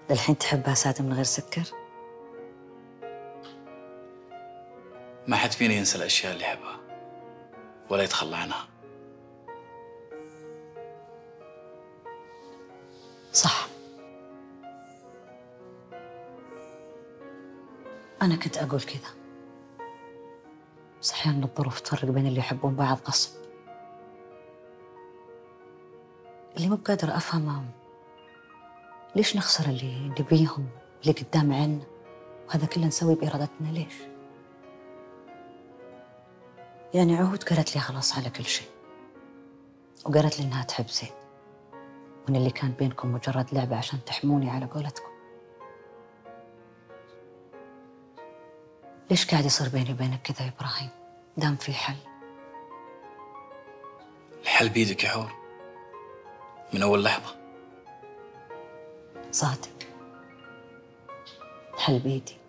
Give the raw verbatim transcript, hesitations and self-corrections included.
للحين تحبها سادة من غير سكر؟ ما حد فينا ينسى الأشياء اللي يحبها ولا يتخلى عنها. صح. أنا كنت أقول كذا، بس أحيانا الظروف تفرق بين اللي يحبون بعض غصب. اللي مو بقادر أفهمه ليش نخسر اللي نبيهم اللي قدام عنا، وهذا كله نسوي بإرادتنا ليش؟ يعني عهود قالت لي خلاص على كل شيء، وقالت لي إنها تحب زيد، وإن اللي كان بينكم مجرد لعبة عشان تحموني على قولتكم. ليش قاعد يصير بيني وبينك كذا يا إبراهيم؟ دام في حل. الحل بيدك يا حور من أول لحظة. صادق، الحل بيدي.